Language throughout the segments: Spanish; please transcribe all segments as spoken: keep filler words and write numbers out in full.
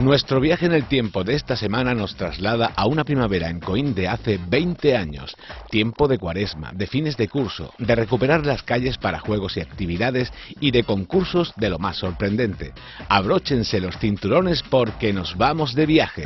Nuestro viaje en el tiempo de esta semana nos traslada a una primavera en Coín de hace veinte años, tiempo de cuaresma, de fines de curso, de recuperar las calles para juegos y actividades y de concursos de lo más sorprendente. Abróchense los cinturones porque nos vamos de viaje.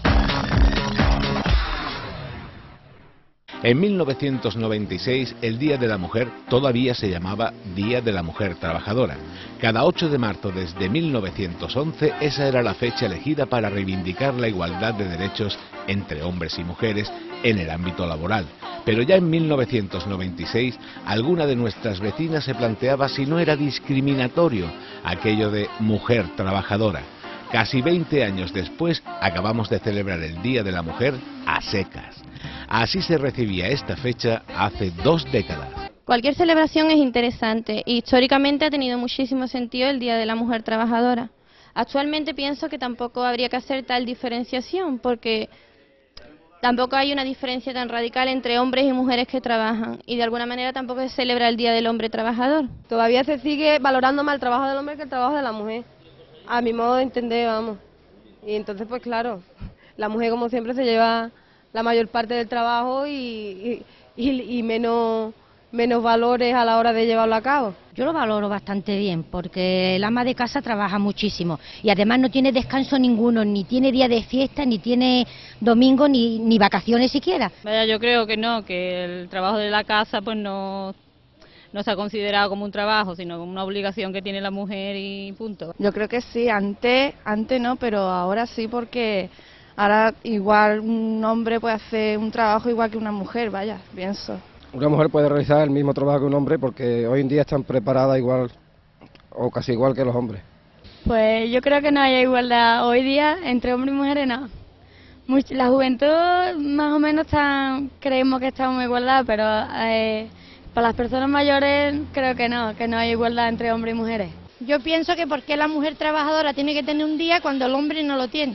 En mil novecientos noventa y seis, el Día de la Mujer todavía se llamaba Día de la Mujer Trabajadora. Cada ocho de marzo desde mil novecientos once, esa era la fecha elegida para reivindicar la igualdad de derechos entre hombres y mujeres en el ámbito laboral. Pero ya en mil novecientos noventa y seis, alguna de nuestras vecinas se planteaba si no era discriminatorio aquello de mujer trabajadora. Casi veinte años después, acabamos de celebrar el Día de la Mujer a secas. Así se recibía esta fecha hace dos décadas. Cualquier celebración es interesante y históricamente ha tenido muchísimo sentido el Día de la Mujer Trabajadora. Actualmente pienso que tampoco habría que hacer tal diferenciación porque tampoco hay una diferencia tan radical entre hombres y mujeres que trabajan y de alguna manera tampoco se celebra el Día del Hombre Trabajador. Todavía se sigue valorando más el trabajo del hombre que el trabajo de la mujer, a mi modo de entender, vamos. Y entonces pues claro, la mujer como siempre se lleva la mayor parte del trabajo y, y, y, y menos, menos valores a la hora de llevarlo a cabo. Yo lo valoro bastante bien porque el ama de casa trabaja muchísimo y además no tiene descanso ninguno, ni tiene día de fiesta, ni tiene domingo, ni, ni vacaciones siquiera. Vaya, yo creo que no, que el trabajo de la casa pues no, no se ha considerado como un trabajo, sino como una obligación que tiene la mujer y punto. Yo creo que sí, antes, antes no, pero ahora sí porque ahora igual un hombre puede hacer un trabajo igual que una mujer, vaya, pienso. Una mujer puede realizar el mismo trabajo que un hombre porque hoy en día están preparadas igual o casi igual que los hombres. Pues yo creo que no hay igualdad hoy día entre hombres y mujeres, no. La juventud más o menos está, creemos que estamos en igualdad, pero eh, para las personas mayores creo que no, que no hay igualdad entre hombres y mujeres. Yo pienso que porque la mujer trabajadora tiene que tener un día cuando el hombre no lo tiene.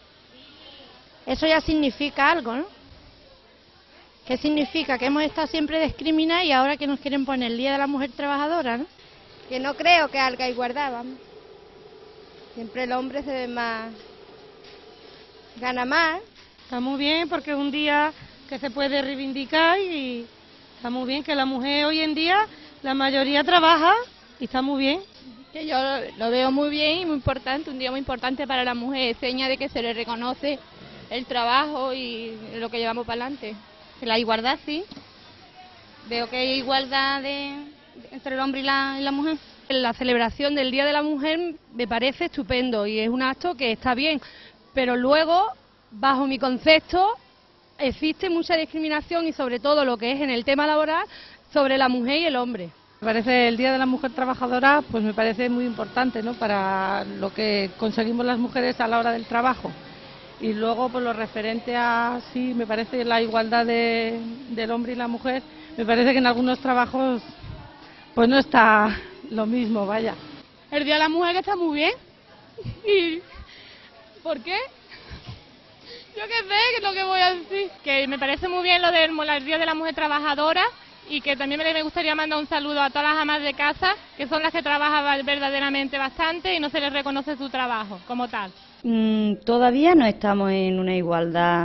Eso ya significa algo, ¿no? ¿Qué significa? Que hemos estado siempre discriminados y ahora que nos quieren poner el Día de la Mujer Trabajadora, ¿no? Que no creo que haya igualdad, vamos. Siempre el hombre se ve más, gana más. Está muy bien porque es un día que se puede reivindicar y está muy bien que la mujer hoy en día, la mayoría trabaja y está muy bien. Que yo lo veo muy bien y muy importante, un día muy importante para la mujer, seña de que se le reconoce el trabajo y lo que llevamos para adelante. La igualdad sí, veo que hay igualdad de, entre el hombre y la, y la mujer. La celebración del Día de la Mujer me parece estupendo y es un acto que está bien, pero luego, bajo mi concepto, existe mucha discriminación y sobre todo lo que es en el tema laboral sobre la mujer y el hombre. Me parece el Día de la Mujer Trabajadora, pues me parece muy importante, ¿no?, para lo que conseguimos las mujeres a la hora del trabajo. Y luego, por lo referente a, sí, me parece la igualdad de, del hombre y la mujer, me parece que en algunos trabajos pues no está lo mismo, vaya. El Día de la Mujer está muy bien. ¿Y por qué? Yo qué sé, que es lo que voy a decir. Que me parece muy bien lo del Día de la Mujer Trabajadora y que también me gustaría mandar un saludo a todas las amas de casa, que son las que trabajan verdaderamente bastante y no se les reconoce su trabajo como tal. Mm, todavía no estamos en una igualdad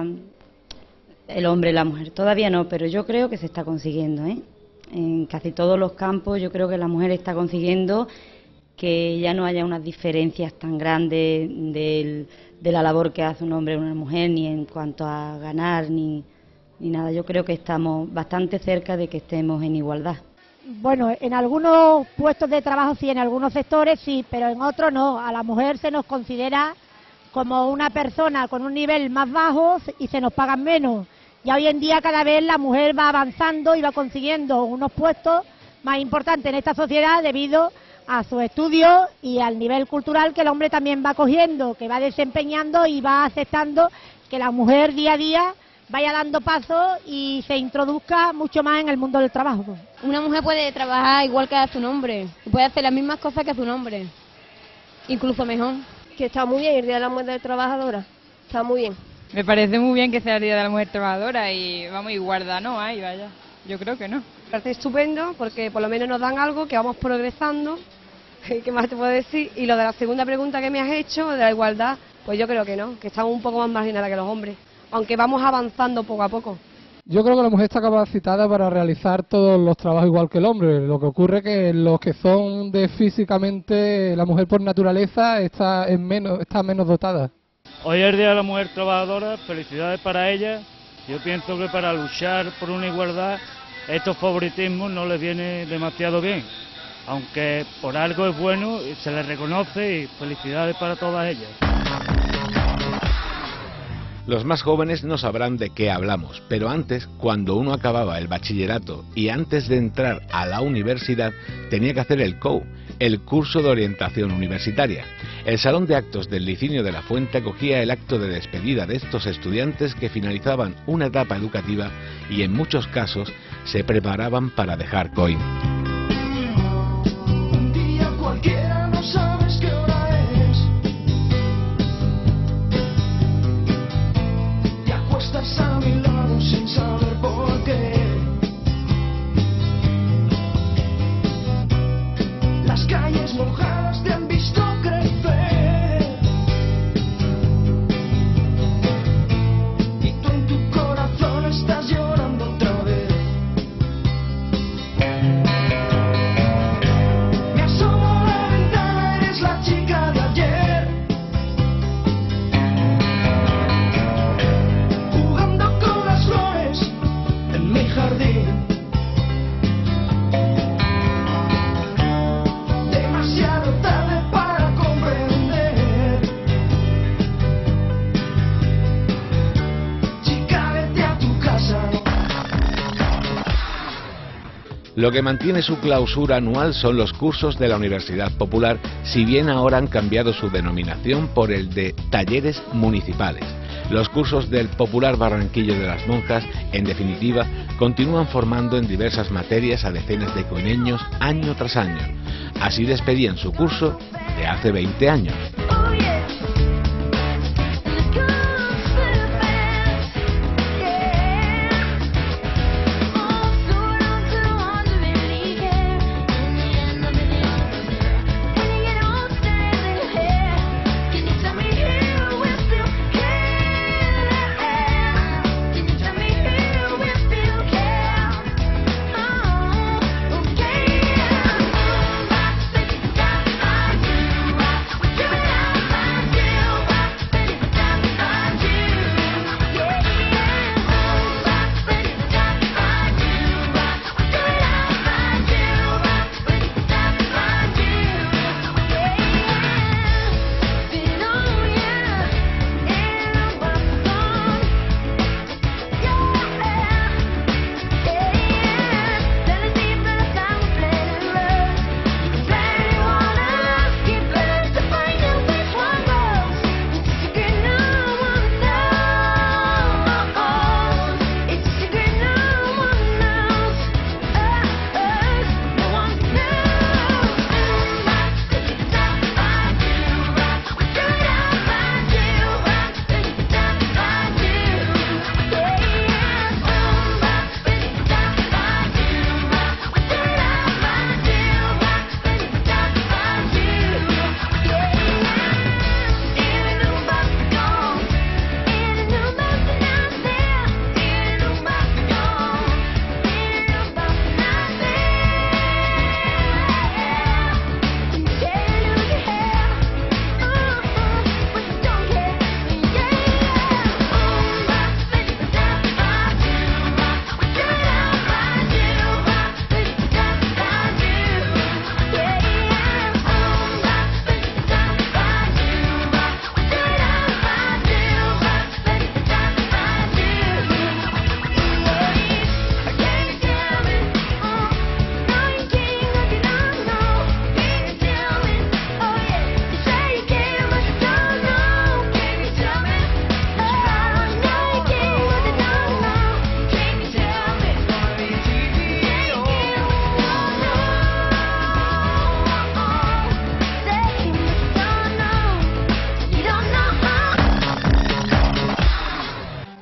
el hombre y la mujer, todavía no, pero yo creo que se está consiguiendo, ¿eh? En casi todos los campos yo creo que la mujer está consiguiendo que ya no haya unas diferencias tan grandes del, de la labor que hace un hombre y una mujer, ni en cuanto a ganar, ni, ni nada. Yo creo que estamos bastante cerca de que estemos en igualdad. Bueno, en algunos puestos de trabajo sí, en algunos sectores sí, pero en otros no. A la mujer se nos considera como una persona con un nivel más bajo y se nos pagan menos. Y hoy en día cada vez la mujer va avanzando y va consiguiendo unos puestos más importantes en esta sociedad debido a sus estudios y al nivel cultural que el hombre también va cogiendo, que va desempeñando y va aceptando que la mujer día a día vaya dando pasos y se introduzca mucho más en el mundo del trabajo. Una mujer puede trabajar igual que hace un hombre, puede hacer las mismas cosas que hace un hombre, incluso mejor. Que está muy bien el Día de la Mujer Trabajadora, está muy bien. Me parece muy bien que sea el Día de la Mujer Trabajadora y vamos, igualdad no hay, vaya, yo creo que no. Me parece estupendo porque por lo menos nos dan algo, que vamos progresando, ¿qué más te puedo decir? Y lo de la segunda pregunta que me has hecho, de la igualdad, Pues yo creo que no, que estamos un poco más marginadas que los hombres, aunque vamos avanzando poco a poco. Yo creo que la mujer está capacitada para realizar todos los trabajos igual que el hombre. Lo que ocurre que los que son de físicamente, la mujer por naturaleza está, en menos, está menos dotada. Hoy es el Día de la Mujer Trabajadora, felicidades para ella. Yo pienso que para luchar por una igualdad estos favoritismos no les viene demasiado bien, aunque por algo es bueno, se les reconoce y felicidades para todas ellas. Los más jóvenes no sabrán de qué hablamos, pero antes, cuando uno acababa el bachillerato y antes de entrar a la universidad, tenía que hacer el C O U, el curso de orientación universitaria. El salón de actos del Licinio de la Fuente acogía el acto de despedida de estos estudiantes que finalizaban una etapa educativa y en muchos casos se preparaban para dejar C O I. Un día cualquiera no sabes qué hora es. Te acuestas a mi lado sin saber por qué. Las calles mojadas te han visto crecer. Y tú en tu corazón estás llorando otra vez. Me asomo a la ventana, eres la chica de ayer. Jugando con las flores en mi jardín. Demasiado tarde para comprender. Chica, vete a tu casa. Lo que mantiene su clausura anual son los cursos de la Universidad Popular, si bien ahora han cambiado su denominación por el de talleres municipales. Los cursos del Popular Barranquillo de las Monjas, en definitiva, continúan formando en diversas materias a decenas de coineños año tras año. Así despedían su curso de hace veinte años. Give it up.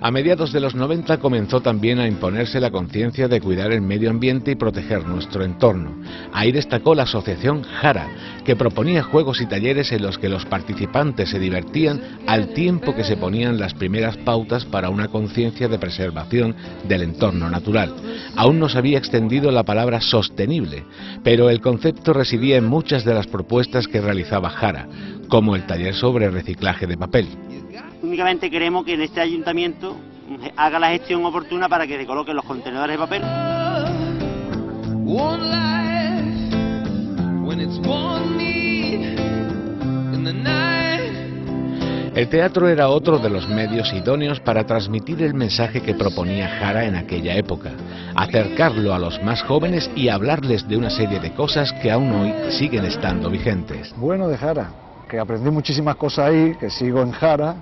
A mediados de los noventa comenzó también a imponerse la conciencia de cuidar el medio ambiente y proteger nuestro entorno. Ahí destacó la asociación Jara, que proponía juegos y talleres en los que los participantes se divertían al tiempo que se ponían las primeras pautas para una conciencia de preservación del entorno natural. Aún no se había extendido la palabra sostenible, pero el concepto residía en muchas de las propuestas que realizaba Jara, como el taller sobre reciclaje de papel. Únicamente queremos que en este ayuntamiento haga la gestión oportuna para que se coloquen los contenedores de papel. El teatro era otro de los medios idóneos para transmitir el mensaje que proponía Jara en aquella época, acercarlo a los más jóvenes y hablarles de una serie de cosas que aún hoy siguen estando vigentes. Bueno de Jara, que aprendí muchísimas cosas ahí, que sigo en Jara,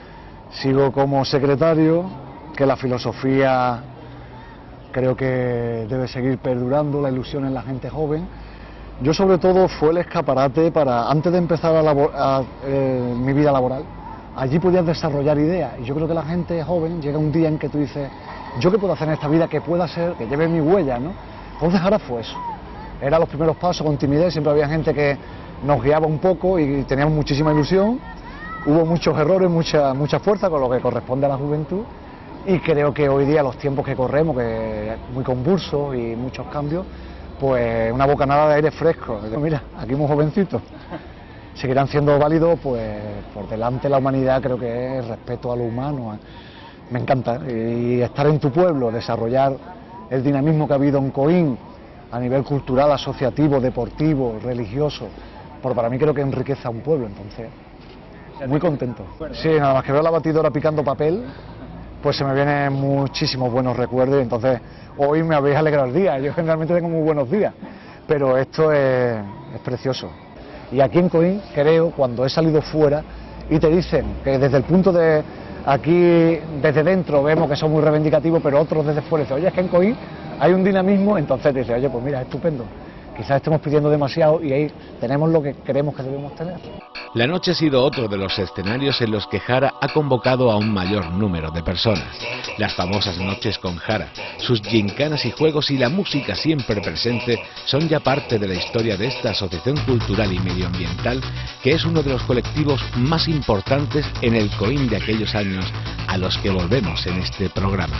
sigo como secretario, que la filosofía creo que debe seguir perdurando, la ilusión en la gente joven. Yo sobre todo fue el escaparate para, antes de empezar a labor, a, eh, mi vida laboral, allí podías desarrollar ideas, y yo creo que la gente joven llega un día en que tú dices, ¿yo qué puedo hacer en esta vida que pueda ser, que lleve mi huella, ¿no? Entonces Jara fue eso, era los primeros pasos con timidez, siempre había gente que nos guiaba un poco y teníamos muchísima ilusión. Hubo muchos errores, mucha, mucha fuerza, con lo que corresponde a la juventud, y creo que hoy día los tiempos que corremos, que es muy convulsos y muchos cambios, pues una bocanada de aire fresco. Mira, aquí muy jovencitos, seguirán siendo válidos, pues por delante la humanidad creo que es respeto a lo humano. Me encanta, y estar en tu pueblo, desarrollar el dinamismo que ha habido en Coín, a nivel cultural, asociativo, deportivo, religioso, porque para mí creo que enriquece a un pueblo, entonces... Muy contento. Sí, nada más que veo la batidora picando papel, pues se me vienen muchísimos buenos recuerdos, y entonces hoy me habéis alegrado el día. Yo generalmente tengo muy buenos días, pero esto es, es precioso. Y aquí en Coín, creo, cuando he salido fuera y te dicen que desde el punto de aquí, desde dentro vemos que son muy reivindicativos, pero otros desde fuera dicen, oye, es que en Coín hay un dinamismo, entonces te dicen, oye, pues mira, estupendo. Quizás estemos pidiendo demasiado y ahí tenemos lo que creemos que debemos tener. La noche ha sido otro de los escenarios en los que Jara ha convocado a un mayor número de personas. Las famosas noches con Jara, sus gincanas y juegos y la música siempre presente son ya parte de la historia de esta asociación cultural y medioambiental, que es uno de los colectivos más importantes en el Coín de aquellos años, a los que volvemos en este programa.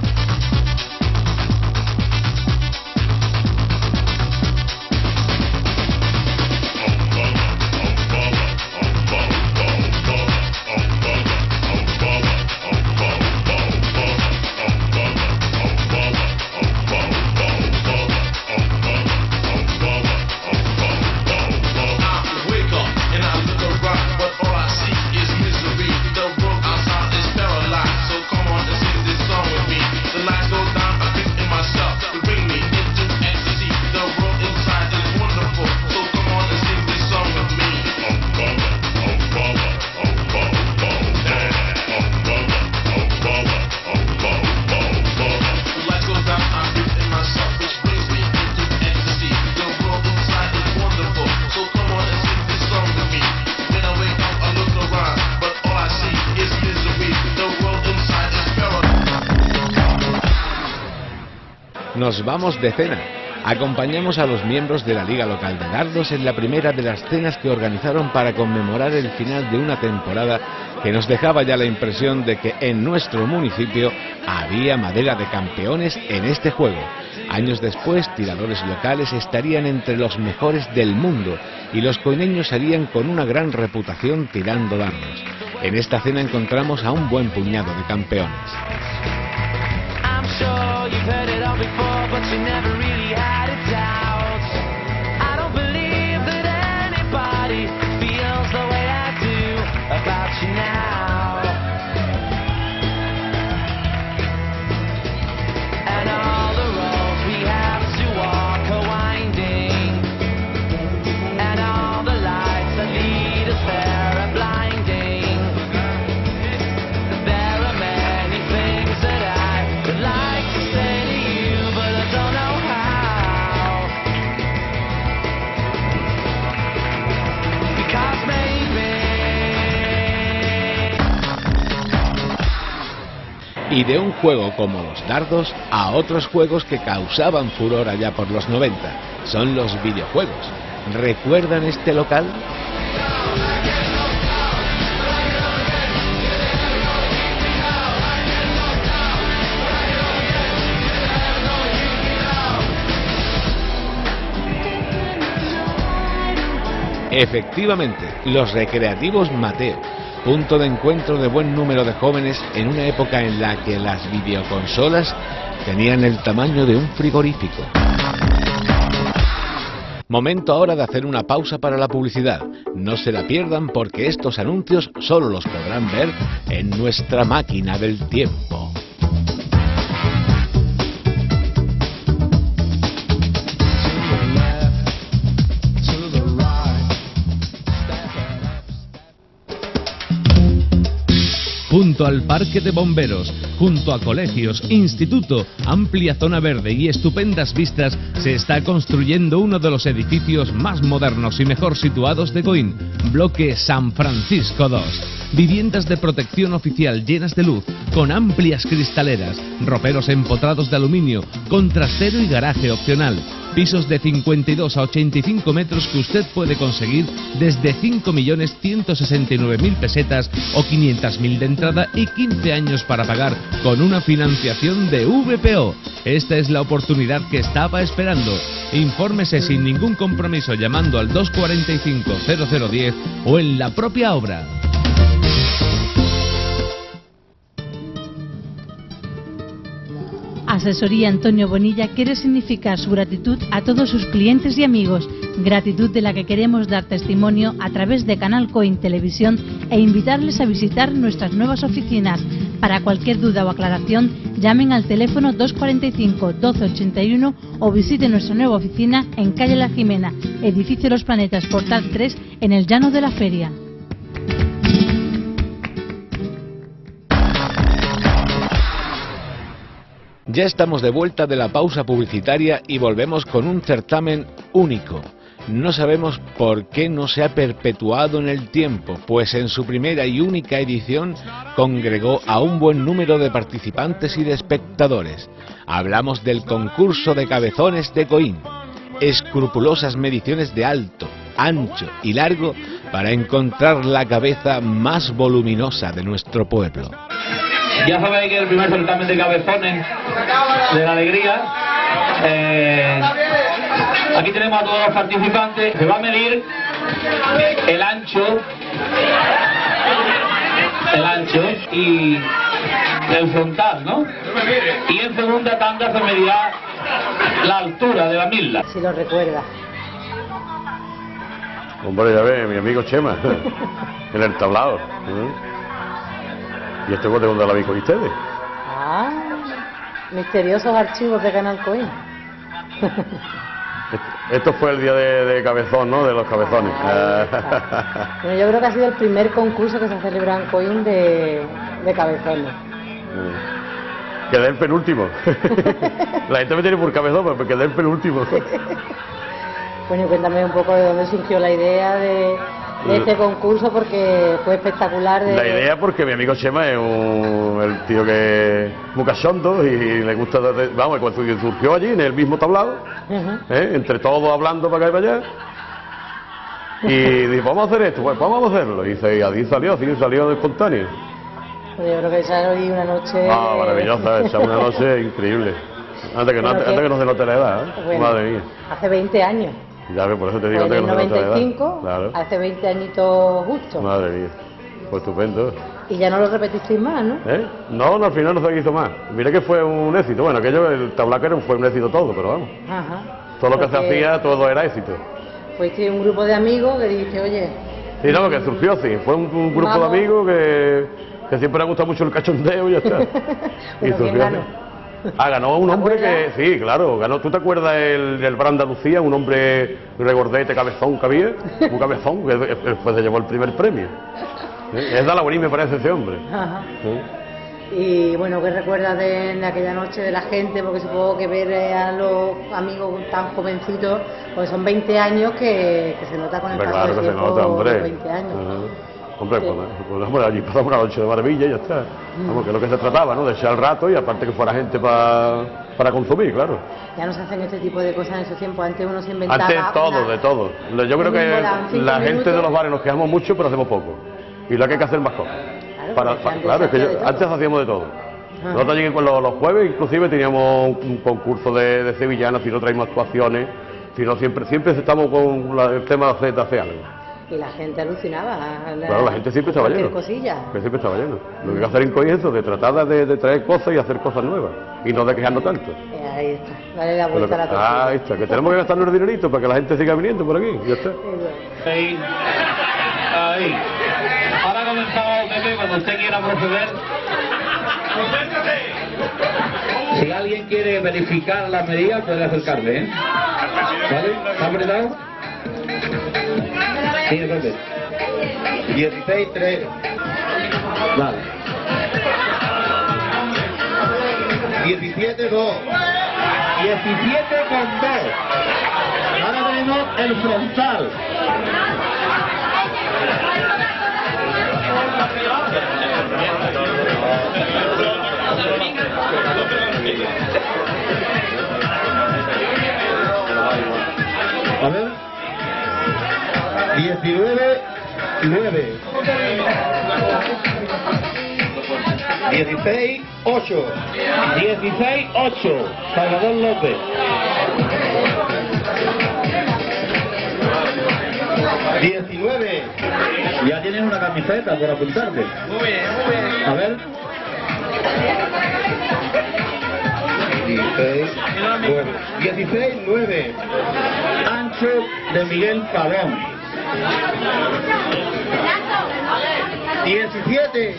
Nos vamos de cena. Acompañamos a los miembros de la Liga Local de Dardos en la primera de las cenas que organizaron para conmemorar el final de una temporada que nos dejaba ya la impresión de que en nuestro municipio había madera de campeones en este juego. Años después, tiradores locales estarían entre los mejores del mundo y los coineños salían con una gran reputación tirando dardos. En esta cena encontramos a un buen puñado de campeones. Sure, you've heard it all before, but you never really had a doubt. I don't believe that anybody feels the way I do about you now. And all the roads we have to walk are winding, and all the lights that lead us there are blinding. There are many things that I would like to say to you, but I don't know how. Y de un juego como los dardos a otros juegos que causaban furor allá por los noventa, son los videojuegos. ¿Recuerdan este local? Efectivamente, los recreativos Mateo, punto de encuentro de buen número de jóvenes en una época en la que las videoconsolas tenían el tamaño de un frigorífico. Momento ahora de hacer una pausa para la publicidad. No se la pierdan porque estos anuncios solo los podrán ver en nuestra máquina del tiempo. Junto al parque de bomberos, junto a colegios, instituto, amplia zona verde y estupendas vistas, se está construyendo uno de los edificios más modernos y mejor situados de Coín, bloque San Francisco dos. Viviendas de protección oficial llenas de luz, con amplias cristaleras, roperos empotrados de aluminio, con trastero y garaje opcional. Pisos de cincuenta y dos a ochenta y cinco metros que usted puede conseguir desde cinco millones ciento sesenta y nueve mil pesetas o quinientos mil de entrada y quince años para pagar con una financiación de V P O. Esta es la oportunidad que estaba esperando. Infórmese sin ningún compromiso llamando al dos cuarenta y cinco cero cero diez o en la propia obra. Asesoría Antonio Bonilla quiere significar su gratitud a todos sus clientes y amigos, gratitud de la que queremos dar testimonio a través de Canal Coín Televisión e invitarles a visitar nuestras nuevas oficinas. Para cualquier duda o aclaración, llamen al teléfono dos cuarenta y cinco doce ochenta y uno o visiten nuestra nueva oficina en calle La Jimena, edificio Los Planetas, Portal tres, en el Llano de la Feria. Ya estamos de vuelta de la pausa publicitaria y volvemos con un certamen único. No sabemos por qué no se ha perpetuado en el tiempo, pues en su primera y única edición congregó a un buen número de participantes y de espectadores. Hablamos del concurso de cabezones de Coín. Escrupulosas mediciones de alto, ancho y largo para encontrar la cabeza más voluminosa de nuestro pueblo. Ya sabéis que el primer certamen de cabezones de la alegría, eh, aquí tenemos a todos los participantes. Se va a medir el ancho, el ancho y el frontal, ¿no? Y en segunda tanda se medirá la altura de la misma. Si lo recuerda. Hombre, ya ve, mi amigo Chema, en el tablado. ¿eh? ¿Y esto de dónde lo habéis con ustedes? Ah, misteriosos archivos de Canal Coín. Esto fue el día de, de cabezón, ¿no? De los cabezones. Ah, bueno, yo creo que ha sido el primer concurso que se ha celebrado en Coín de, de cabezones. Quedé el penúltimo. La gente me tiene por cabezón, pero quedé el penúltimo. Bueno, y cuéntame un poco de dónde surgió la idea de... de este concurso, porque fue espectacular. De... La idea porque mi amigo Chema es un el tío que es muy cachondo y le gusta, vamos, cuando surgió allí en el mismo tablado, uh-huh. ¿eh? entre todos hablando para acá y para allá, y dijo, vamos a hacer esto, pues vamos a hacerlo, y dice, y así salió, así salió de espontáneo. Pues yo creo que esa hoy una noche... Ah, maravillosa, esa una noche increíble, antes que, no, antes, que... antes que no se note la edad, ¿eh? Bueno, madre mía. Hace veinte años. Ya ve, por eso te digo pues que no se nota la edad. noventa y cinco, claro. Hace veinte añitos justo. Madre mía, pues estupendo. Y ya no lo repetisteis más, ¿no? ¿Eh? No, no, al final no se hizo más. Mira que fue un éxito. Bueno, aquello, el tablaquero fue un éxito todo, pero vamos. Ajá. Todo lo que se hacía, todo era éxito. Fuiste un grupo de amigos que dijiste, oye... Sí, no, que surgió así. Fue un, un grupo vamos. de amigos que, que siempre le ha gustado mucho el cachondeo y ya está. Y surgió así. Ah, ganó un hombre que, sí, claro, ganó. ¿Tú te acuerdas el, el Bar Andalucía? Un hombre regordete, cabezón que había, un cabezón, que después se llevó el primer premio. ¿Eh? Es de Alaborí, me parece, ese hombre. Ajá. ¿Sí? Y bueno, ¿qué recuerdas de, de aquella noche de la gente? Porque supongo que ver a los amigos tan jovencitos, pues son veinte años que, que se nota con el paso claro del que tiempo, se nota, hombre. veinte años. Uh-huh. Hombre, pues, pues, pues allí pasamos una noche de maravilla y ya está. Vamos, que es lo que se trataba, ¿no? De echar el rato y aparte que fuera gente pa, para consumir, claro. Ya no se hacen este tipo de cosas en esos tiempos. Antes uno se inventaba. Antes todo, una... de todo. Yo creo que la gente minutos. de los bares nos quejamos mucho, pero hacemos poco. Y lo que hay que hacer más cosas. Claro, para, para, antes, claro es que yo, antes hacíamos de todo. Ajá. Nosotros allí con los, los jueves inclusive teníamos un concurso de, de sevillanas, si no traíamos actuaciones, si no siempre, siempre estamos con la, el tema de hacer, de hacer algo. Y la gente alucinaba. La... Claro, la gente siempre estaba lleno. Cosilla. Que siempre estaba lleno. Lo que hay que hacer en Coín es eso, de tratar de, de traer cosas y hacer cosas nuevas. Y no de quejarnos tanto. Eh, ahí está, dale la vuelta a la Pero, tortilla. ahí está, que tenemos que gastarnos el dinerito para que la gente siga viniendo por aquí. Ya está. Ahí. Ahí. Ahora comenzamos, Pepe, cuando usted quiera proceder. Si alguien quiere verificar la medida, puede acercarse, ¿eh? ¿Vale? ¿Está apretado? Sí, Pepe. dieciséis, tres. Vale. diecisiete, dos. diecisiete con dos. Ahora tenemos el frontal. A ver. diecinueve, nueve. dieciséis, ocho. dieciséis, ocho. Salvador López. diecinueve. Ya tienes una camiseta por apuntarte. Muy bien, muy bien. A ver. dieciséis, nueve. dieciséis, nueve. Ancho de Miguel Pavón. diecisiete.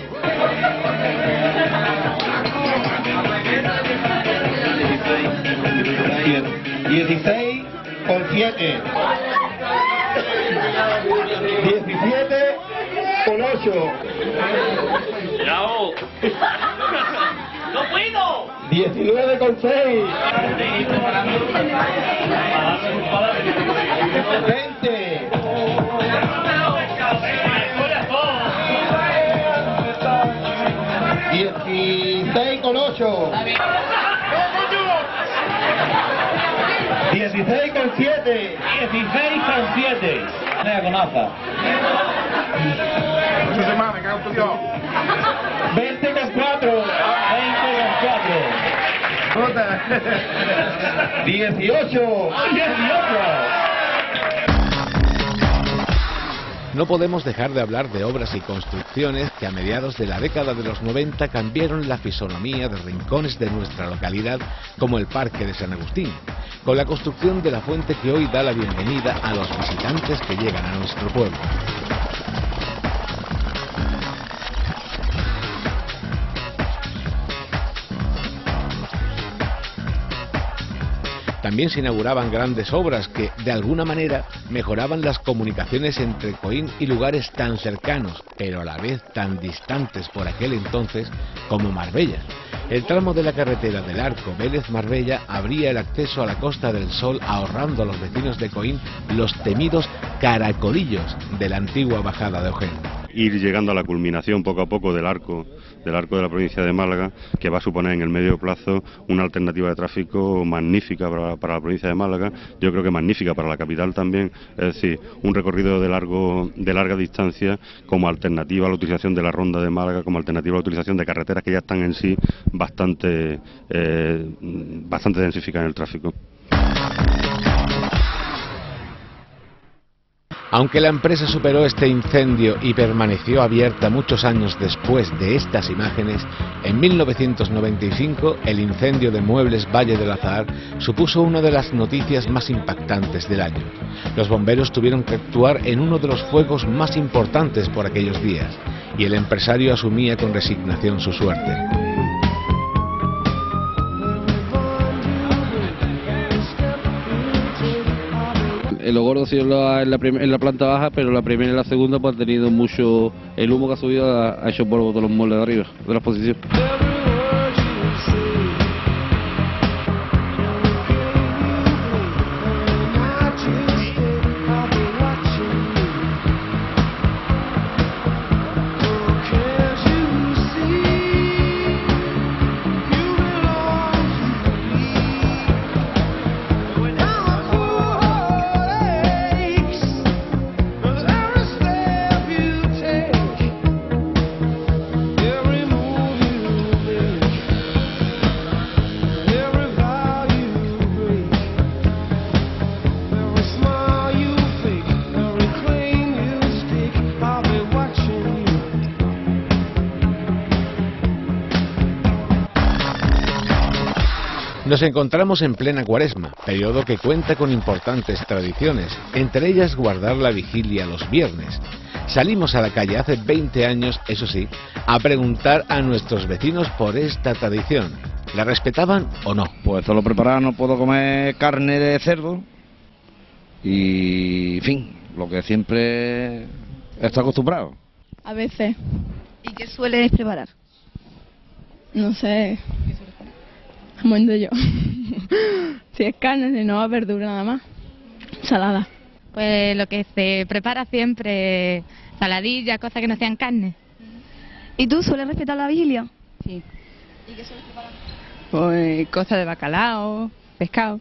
dieciséis con siete. diecisiete con ocho. ¡Bravo! ¡No puedo! diecinueve con seis. veinte. dieciséis con ocho. dieciséis con siete. dieciséis con siete. Venga, con aza. veinte con cuatro. veinte con cuatro. dieciocho. dieciocho. No podemos dejar de hablar de obras y construcciones que a mediados de la década de los noventa cambiaron la fisonomía de rincones de nuestra localidad, como el Parque de San Agustín, con la construcción de la fuente que hoy da la bienvenida a los visitantes que llegan a nuestro pueblo. También se inauguraban grandes obras que, de alguna manera, mejoraban las comunicaciones entre Coín y lugares tan cercanos, pero a la vez tan distantes por aquel entonces, como Marbella. El tramo de la carretera del Arco Vélez-Marbella abría el acceso a la Costa del Sol, ahorrando a los vecinos de Coín los temidos caracolillos de la antigua bajada de Ojén. Ir llegando a la culminación poco a poco del arco del arco de la provincia de Málaga, que va a suponer en el medio plazo una alternativa de tráfico magnífica para, para la provincia de Málaga, yo creo que magnífica para la capital también, es decir, un recorrido de largo de larga distancia como alternativa a la utilización de la ronda de Málaga, como alternativa a la utilización de carreteras que ya están en sí bastante eh, bastante densificadas en el tráfico. Aunque la empresa superó este incendio y permaneció abierta muchos años después de estas imágenes, en mil novecientos noventa y cinco el incendio de Muebles Valle del Azahar supuso una de las noticias más impactantes del año. Los bomberos tuvieron que actuar en uno de los fuegos más importantes por aquellos días, y el empresario asumía con resignación su suerte. Lo gordo ha sido en la, en, la en la planta baja, pero la primera y la segunda pues ha tenido mucho... El humo que ha subido ha, ha hecho polvo de los muebles de arriba, de la exposición. Nos encontramos en plena Cuaresma, periodo que cuenta con importantes tradiciones, entre ellas guardar la vigilia los viernes. Salimos a la calle hace veinte años, eso sí, a preguntar a nuestros vecinos por esta tradición. ¿La respetaban o no? Pues todo lo preparado, no puedo comer carne de cerdo y, en fin, lo que siempre está acostumbrado. A veces. ¿Y qué sueles preparar? No sé. Jamón de yo. Si es carne, si no, verdura nada más. Salada. Pues lo que se prepara siempre, saladillas, cosas que no sean carne. ¿Y tú sueles respetar la vigilia? Sí. ¿Y qué sueles preparar? Pues cosas de bacalao, pescado.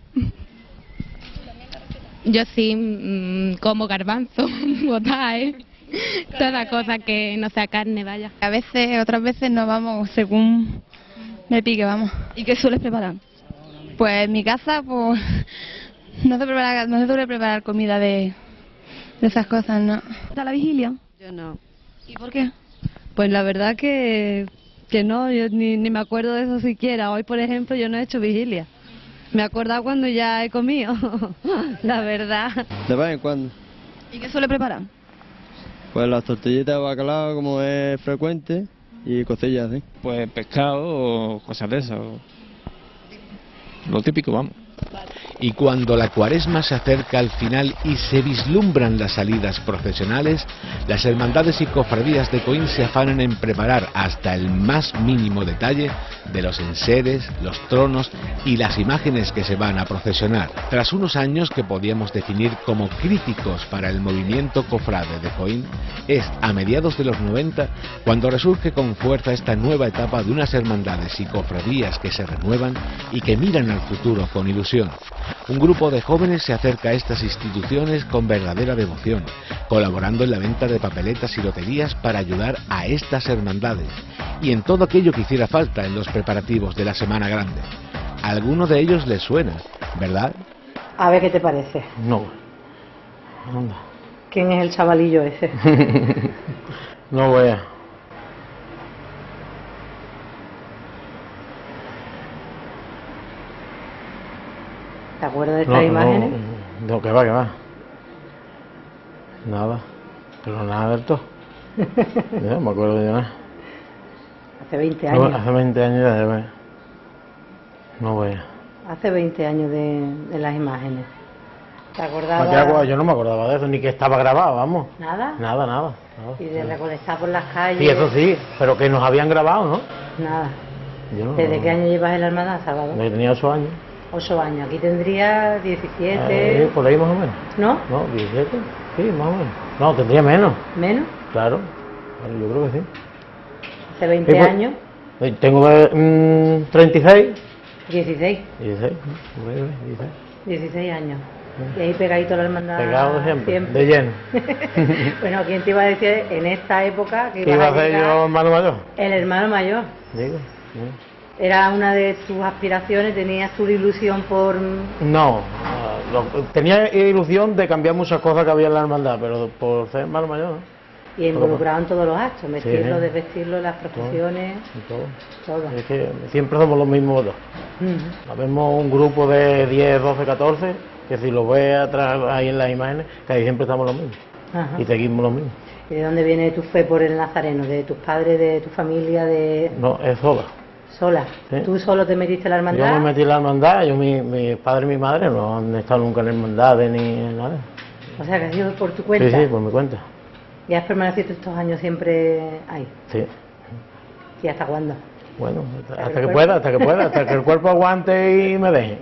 Yo sí mmm, como garbanzo, botaes, toda cosa que no sea carne, vaya. A veces, otras veces no vamos según me pique, vamos. ¿Y qué sueles preparar? Pues en mi casa, pues no se prepara, no se suele preparar comida de, de esas cosas, ¿no? ¿Está la vigilia? Yo no. ¿Y por qué? Pues la verdad que, que no, yo ni, ni me acuerdo de eso siquiera. Hoy, por ejemplo, yo no he hecho vigilia. Me he acordado cuando ya he comido, la verdad. De vez en cuando. ¿Y qué suele preparar? Pues las tortillitas de bacalao, como es frecuente, y cosillas así. Pues pescado o cosas de esas. Lo típico, vamos. Y cuando la Cuaresma se acerca al final y se vislumbran las salidas procesionales, las hermandades y cofradías de Coín se afanan en preparar hasta el más mínimo detalle de los enseres, los tronos y las imágenes que se van a procesionar. Tras unos años que podíamos definir como críticos para el movimiento cofrade de Coín, es a mediados de los noventa cuando resurge con fuerza esta nueva etapa de unas hermandades y cofradías que se renuevan y que miran al futuro con ilusión. Un grupo de jóvenes se acerca a estas instituciones con verdadera devoción, colaborando en la venta de papeletas y loterías para ayudar a estas hermandades y en todo aquello que hiciera falta en los preparativos de la Semana Grande. A alguno de ellos les suena, ¿verdad? A ver qué te parece. No. Anda. ¿Quién es el chavalillo ese? No voy a... ¿Te acuerdas de estas no, imágenes? No, no, que va, que va. Nada. Pero nada del todo. No me acuerdo de nada. Hace veinte años. No, hace veinte años ya de... No voy a... Hace veinte años de, de las imágenes. ¿Te acordabas? Yo, yo no me acordaba de eso, ni que estaba grabado, vamos. ¿Nada? Nada, nada. nada. Y de recolectar por las calles. Sí, eso sí, pero que nos habían grabado, ¿no? Nada. Yo no, ¿Desde no, qué año llevas en la hermandad, Salvador? Yo tenía ocho años. Ocho años. Aquí tendría diecisiete. Eh, por ahí más o menos. ¿No? No, diecisiete. Sí, más o menos. No, tendría menos. ¿Menos? Claro. Yo creo que sí. Hace veinte sí, pues, años. Tengo mmm, treinta y seis. dieciséis. dieciséis. dieciséis años. Y ahí pegadito la hermandad. Pegado siempre, siempre. De lleno. Bueno, ¿quién te iba a decir en esta época que iba a ser yo hermano mayor? El hermano mayor. Digo. Sí. ¿Era una de tus aspiraciones? ¿Tenías tu ilusión por...? No, lo, tenía ilusión de cambiar muchas cosas que había en la hermandad, pero por ser hermano mayor, ¿no? Y involucrado en todos los actos, vestirlo, sí, desvestirlo, las procesiones, todo, todo. todo. Es que siempre somos los mismos dos. Uh-huh. Habemos un grupo de diez, doce, catorce, que si lo ves atrás ahí en las imágenes, que ahí siempre estamos los mismos. Uh-huh. Y seguimos los mismos. ¿Y de dónde viene tu fe por el Nazareno? ¿De tus padres, de tu familia? de No, es sola. ¿Sola? ¿Sí? ¿Tú solo te metiste en la hermandad? Yo me metí en la hermandad, yo, mi, mi padre y mi madre no han estado nunca en hermandades ni nada. O sea, que ha sido por tu cuenta. Sí, sí, por mi cuenta. ¿Y has permanecido estos años siempre ahí? Sí. ¿Y hasta cuándo? Bueno, hasta, hasta que pueda, hasta que pueda, hasta que el cuerpo aguante y me deje.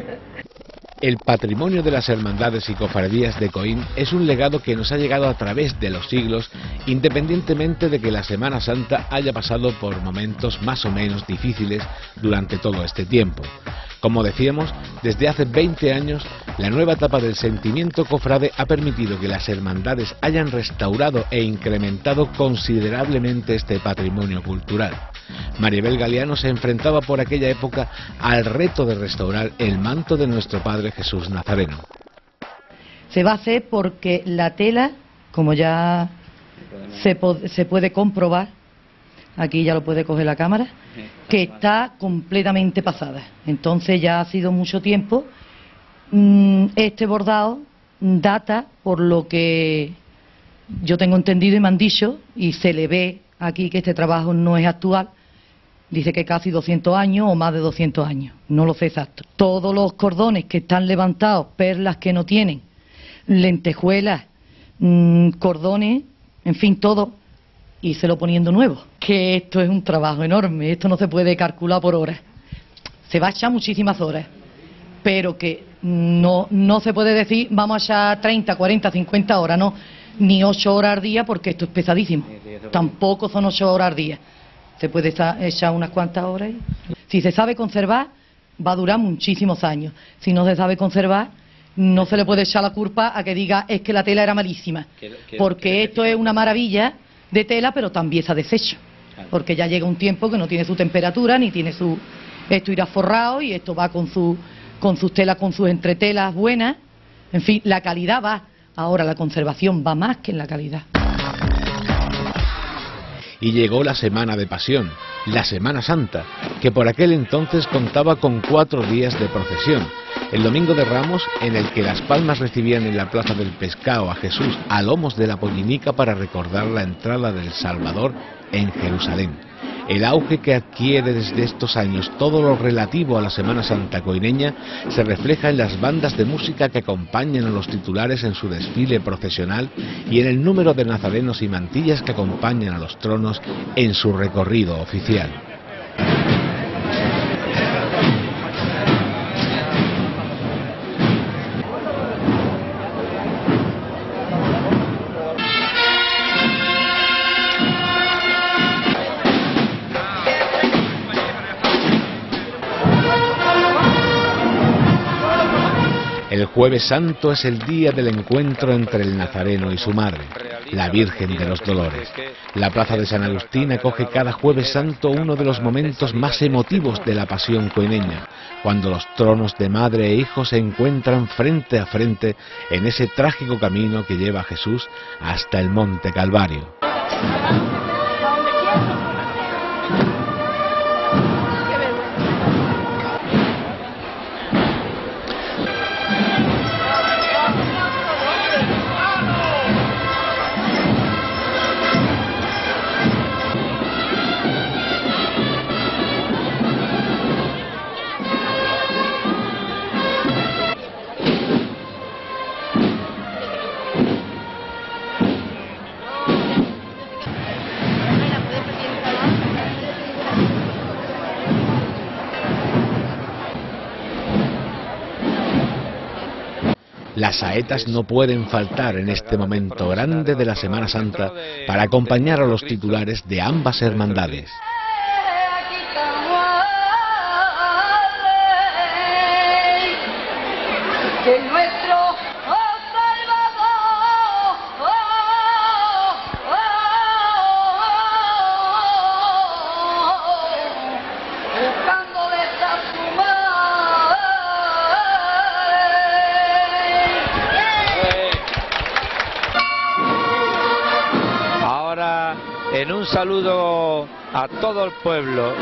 El patrimonio de las hermandades y cofradías de Coín es un legado que nos ha llegado a través de los siglos, independientemente de que la Semana Santa haya pasado por momentos más o menos difíciles durante todo este tiempo. Como decíamos, desde hace veinte años, la nueva etapa del sentimiento cofrade ha permitido que las hermandades hayan restaurado e incrementado considerablemente este patrimonio cultural. Maribel Galeano se enfrentaba por aquella época al reto de restaurar el manto de nuestro Padre Jesús Nazareno. Se va a hacer porque la tela, como ya se, se puede comprobar, aquí ya lo puede coger la cámara, que está completamente pasada. Entonces ya ha sido mucho tiempo. Este bordado data, por lo que yo tengo entendido y me han dicho, y se le ve aquí que este trabajo no es actual, dice que casi doscientos años o más de doscientos años, no lo sé exacto. Todos los cordones que están levantados, perlas que no tienen, lentejuelas, mmm, cordones, en fin, todo, y se lo poniendo nuevo. Que esto es un trabajo enorme, esto no se puede calcular por horas. Se va a echar muchísimas horas, pero que no, no se puede decir vamos a echar treinta, cuarenta, cincuenta horas, no, ni ocho horas al día, porque esto es pesadísimo. Tampoco son ocho horas al día. Se puede echar unas cuantas horas. Y... si se sabe conservar, va a durar muchísimos años. Si no se sabe conservar, no se le puede echar la culpa a que diga es que la tela era malísima. Porque esto es una maravilla de tela, pero también se ha deshecho. Porque ya llega un tiempo que no tiene su temperatura, ni tiene su... esto irá forrado y esto va con, su, con sus telas, con sus entretelas buenas. En fin, la calidad va. Ahora la conservación va más que en la calidad. Y llegó la Semana de Pasión, la Semana Santa, que por aquel entonces contaba con cuatro días de procesión. El Domingo de Ramos, en el que las palmas recibían en la Plaza del Pescado a Jesús a lomos de la Pollinica para recordar la entrada del Salvador en Jerusalén. El auge que adquiere desde estos años todo lo relativo a la Semana Santa coineña se refleja en las bandas de música que acompañan a los titulares en su desfile procesional y en el número de nazarenos y mantillas que acompañan a los tronos en su recorrido oficial. El Jueves Santo es el día del encuentro entre el nazareno y su madre, la Virgen de los Dolores. La plaza de San Agustín acoge cada Jueves Santo uno de los momentos más emotivos de la pasión coineña, cuando los tronos de madre e hijo se encuentran frente a frente en ese trágico camino que lleva a Jesús hasta el Monte Calvario. Las saetas no pueden faltar en este momento grande de la Semana Santa para acompañar a los titulares de ambas hermandades. En un saludo a todo el pueblo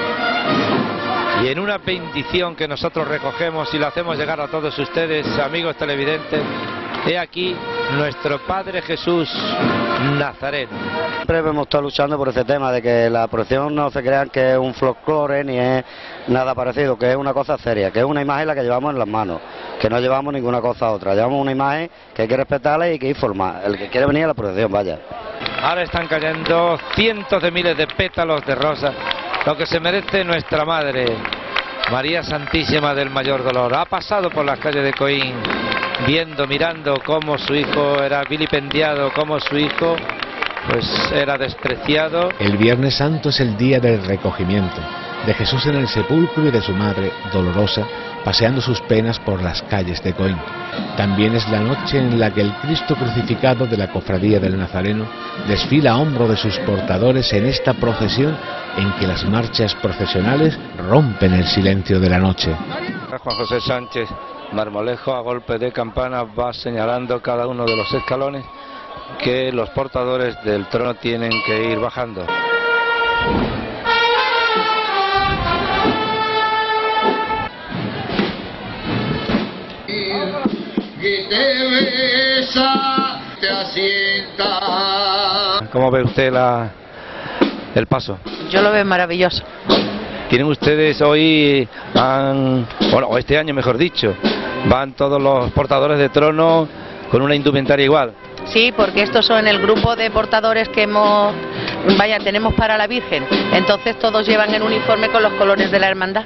y en una bendición que nosotros recogemos y la hacemos llegar a todos ustedes, amigos televidentes, he aquí nuestro Padre Jesús Nazareno. Siempre hemos estado luchando por ese tema de que la procesión no se crean que es un folclore ni es nada parecido, que es una cosa seria, que es una imagen la que llevamos en las manos, que no llevamos ninguna cosa a otra, llevamos una imagen que hay que respetarla y que informar, el que quiere venir a la procesión vaya. Ahora están cayendo cientos de miles de pétalos de rosa, lo que se merece nuestra Madre, María Santísima del Mayor Dolor. Ha pasado por las calles de Coín, viendo, mirando cómo su hijo era vilipendiado, cómo su hijo pues era despreciado. El Viernes Santo es el día del recogimiento, de Jesús en el sepulcro y de su madre, dolorosa, paseando sus penas por las calles de Coín. También es la noche en la que el Cristo crucificado de la Cofradía del Nazareno desfila a hombro de sus portadores en esta procesión en que las marchas procesionales rompen el silencio de la noche. Juan José Sánchez Marmolejo, a golpe de campana, va señalando cada uno de los escalones que los portadores del trono tienen que ir bajando. ¿Cómo ve usted la, el paso? Yo lo veo maravilloso. Tienen ustedes hoy, van, bueno, o este año mejor dicho, van todos los portadores de trono con una indumentaria igual. Sí, porque estos son el grupo de portadores que hemos, vaya, tenemos para la Virgen. Entonces todos llevan el uniforme con los colores de la hermandad.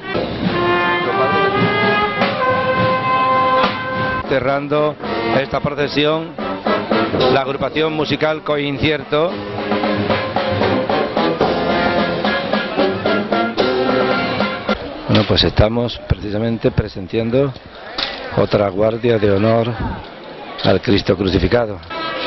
Cerrando esta procesión, la agrupación musical Coincierto. Bueno, pues estamos precisamente presenciando otra guardia de honor al Cristo crucificado.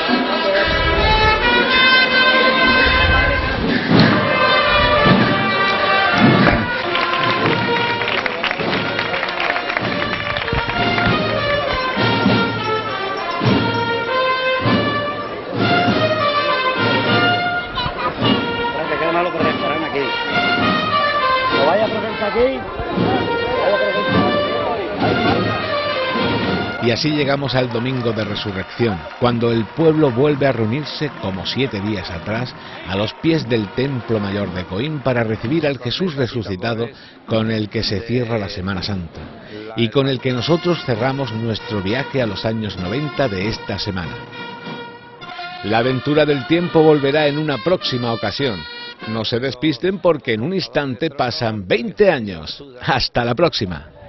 Y así llegamos al domingo de resurrección, cuando el pueblo vuelve a reunirse, como siete días atrás, a los pies del Templo Mayor de Coín para recibir al Jesús resucitado con el que se cierra la Semana Santa y con el que nosotros cerramos nuestro viaje a los años noventa de esta semana. La aventura del tiempo volverá en una próxima ocasión. No se despisten porque en un instante pasan veinte años. Hasta la próxima.